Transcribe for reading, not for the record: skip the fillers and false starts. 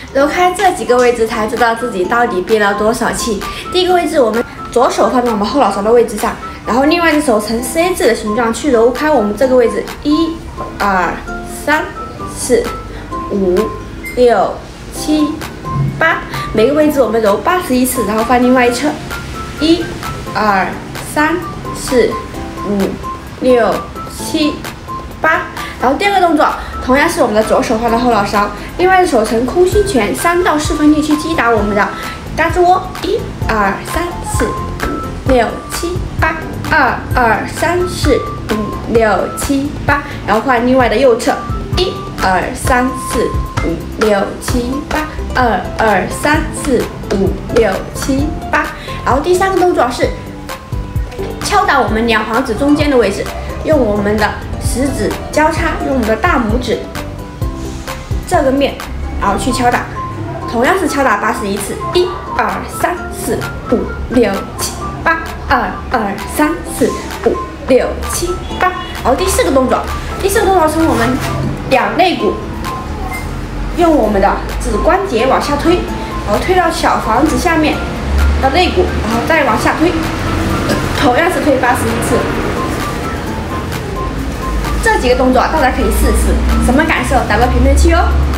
揉开这几个位置才知道自己到底憋了多少气。第一个位置，我们左手放在我们后脑勺的位置上，然后另外一只手呈 C 字的形状去揉开我们这个位置，1、2、3、4、5、6、7、8，每个位置我们揉81次，然后换另外一侧，1、2、3、4、5、6、7、8。然后第二个动作同样是我们的左手放在后脑勺，另外一只手呈空心拳3到4分力去击打我们的胳肢窝，1、2、3、4、5、6、7、8，2、2、3、4、5、6、7、8，然后换另外的右侧，1、2、3、4、5、6、7、8，2、2、3、4、5、6、7、8。然后第三个动作是敲打我们两黄指中间的位置，用我们的食指交叉，用我们的大拇指这个面，然后去敲打，同样是敲打81次，1、2、3、4、5、6、7、8，2、2、3、4、5、6、7、8。然后第四个动作从我们两肋骨，用我们的指关节往下推，然后推到小房子下面的肋骨，然后再往下推，同样是推81次。这几个动作大家可以试试，什么感受？打个评论区哦。